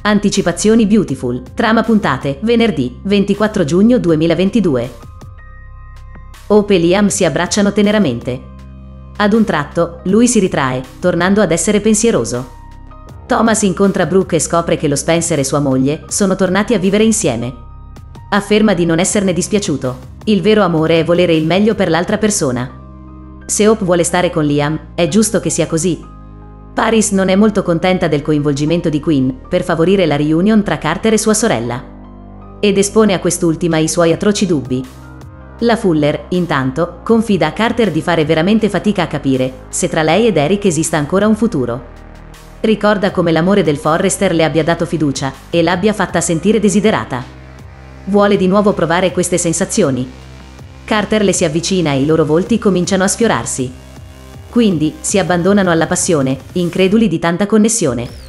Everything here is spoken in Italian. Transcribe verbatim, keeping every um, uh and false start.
Anticipazioni Beautiful. Trama puntate. Venerdì, ventiquattro giugno duemilaventidue. Hope e Liam si abbracciano teneramente. Ad un tratto, lui si ritrae, tornando ad essere pensieroso. Thomas incontra Brooke e scopre che lo Spencer e sua moglie sono tornati a vivere insieme. Afferma di non esserne dispiaciuto. Il vero amore è volere il meglio per l'altra persona. Se Hope vuole stare con Liam, è giusto che sia così. Paris non è molto contenta del coinvolgimento di Quinn per favorire la reunion tra Carter e sua sorella. Ed espone a quest'ultima i suoi atroci dubbi. La Fuller, intanto, confida a Carter di fare veramente fatica a capire se tra lei ed Eric esista ancora un futuro. Ricorda come l'amore del Forrester le abbia dato fiducia e l'abbia fatta sentire desiderata. Vuole di nuovo provare queste sensazioni. Carter le si avvicina e i loro volti cominciano a sfiorarsi. Quindi si abbandonano alla passione, increduli di tanta connessione.